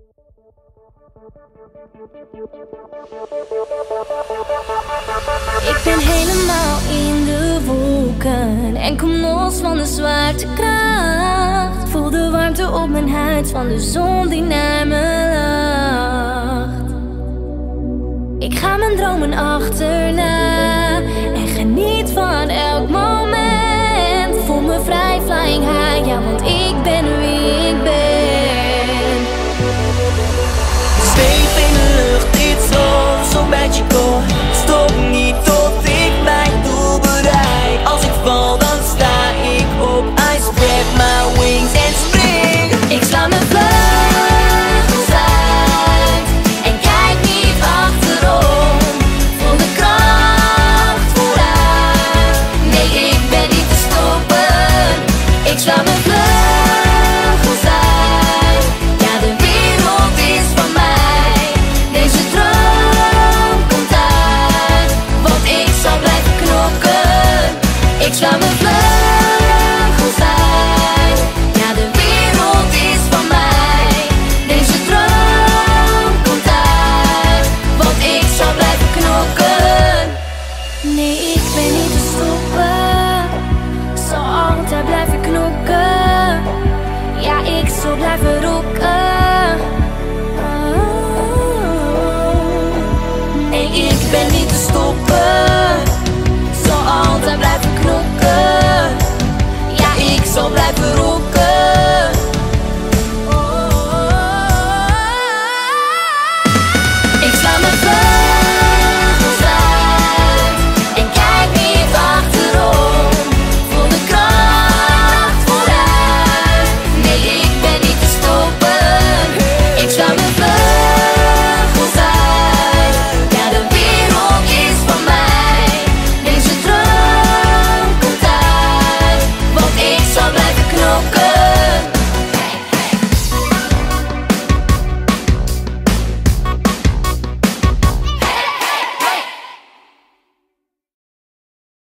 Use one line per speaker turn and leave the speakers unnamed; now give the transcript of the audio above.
Ik ben helemaal in de wolken en kom los van de zwaartekracht. Voel de warmte op mijn huid van de zon die naar me lacht. Ik ga mijn dromen achterna en geniet van elk moment. Voel me vrij, flying high, ja, want ik ben wie ik ben.
Zweef in de lucht, dit zo'n magical. Stop niet tot ik mijn doel bereik. Als ik val, dan sta ik op. I spread my wings en spring.
Ik sla mijn vleugels uit en kijk niet achterom. Voel de kracht vooruit. Nee, ik ben niet te stoppen. Ik sla mijn vleugels uit. Ja, de wereld is van mij. Deze droom komt uit, want ik zal blijven knokken. Ik sla mijn vleugels uit. Ja, de wereld is van mij. Deze droom komt uit, want ik zal blijven knokken. Nee, ik ben niet te stoppen. Zal altijd blijven knokken. Ja, ik zal blijven rocken. Nee, ik ben niet te stoppen.